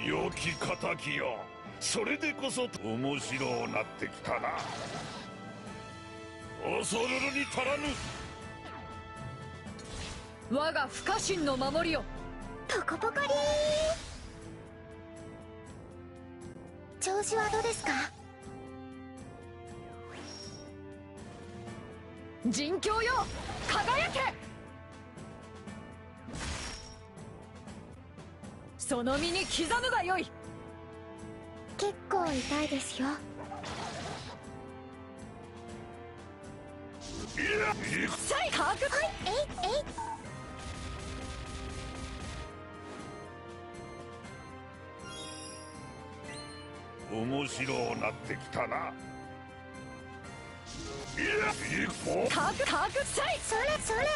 良き敵よ、それでこそ面白なってきたな。恐るるに足らぬ。 我が不可侵の守りよ。 ポコポコリー。調子はどうですか？ 人狂よ、輝け。その身に刻むがよい。 結構痛いですよ。 さいかく。 はい、えいえい。 面白なってきたな。 かくかくさい。 それそれ。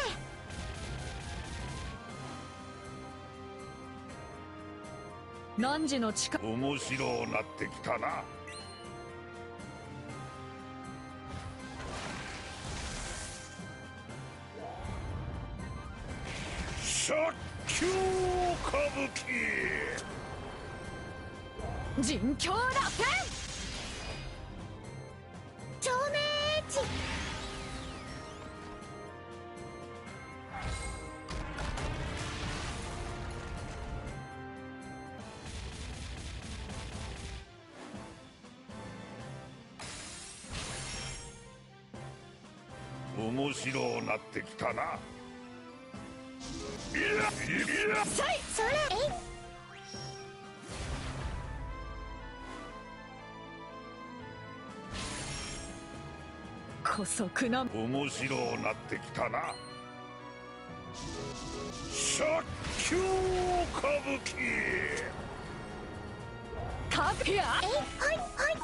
汝の力。 面白なってきたな。借球歌舞伎。 人狂螺旋。 長命地。 面白なってきたな。 さい。 それえい。 姑息な。 面白なってきたな。借球歌舞伎。 かくや。 えいはいはい。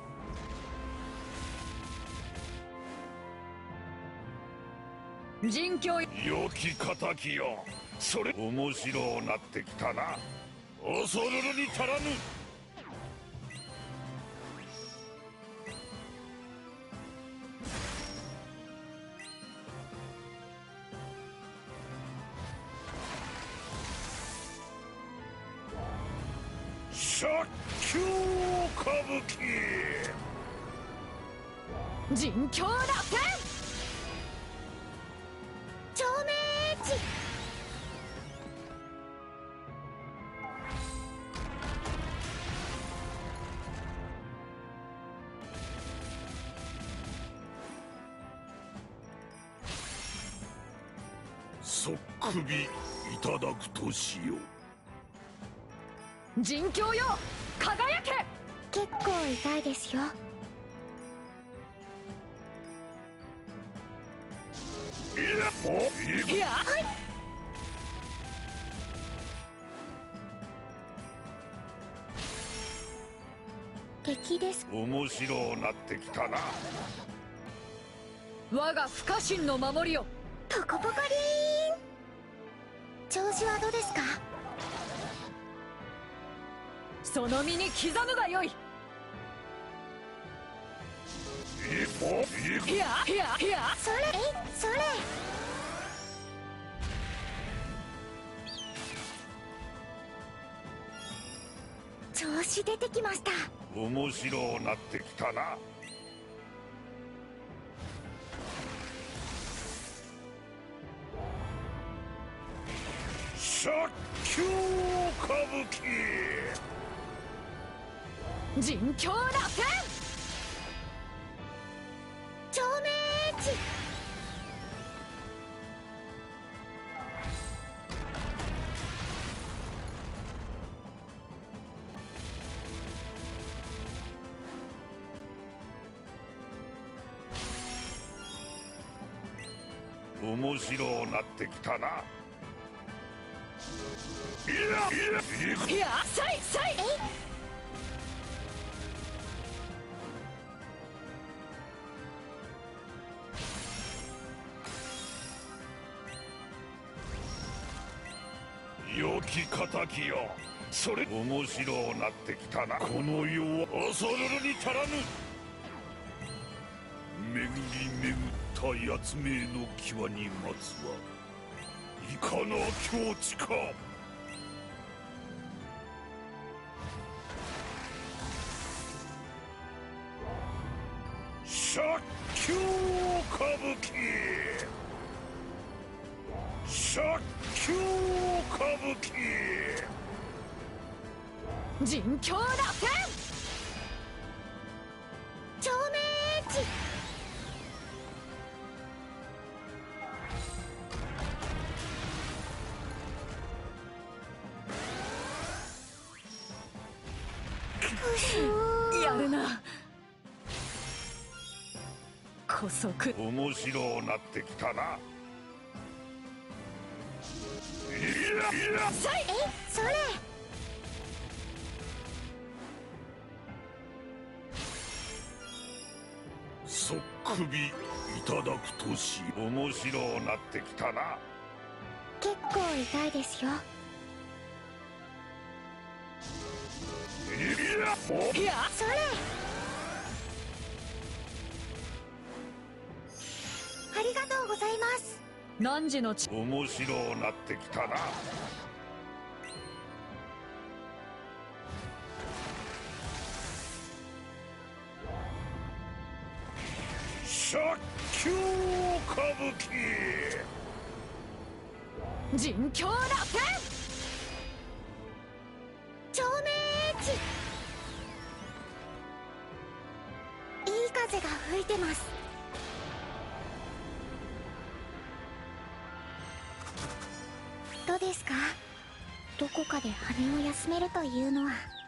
人狂よ。 良き敵よ、それ面白なってきたな。恐るるに足らぬ。借球歌舞伎。 人狂螺旋。 長命地。 そっくびいただくとしよう。 人狂よ、輝け。 結構痛いですよ。 いや。 はい。敵です。 面白なってきたな。 我が不可侵の守りよ。 ポコポコリーン。調子はどうですか？ その身に刻むがよい。いやいやいや。 それえいそれ。調子出てきました。 面白なってきたな。借球歌舞伎。 人狂螺旋。 長命地。 面白なってきたな。 いやさいさい。 良き敵よ、それ面白なってきたな。この世は恐るるに足らぬ。巡り巡ったやつめの際に待つはいかな境地か。 借境歌舞伎借境歌舞伎人狂螺旋長命エッジ。 やるな。こそく面白なってきたな。 さいそれ。 そっくびいただくとし面白なってきたな。 結構痛いですよ。 いやそれ。ありがとうございます。 汝のち面白なってきたな。借境歌舞伎人狂螺旋長命エッジ。いい風が吹いてます。どうですか？どこかで羽を休めるというのは。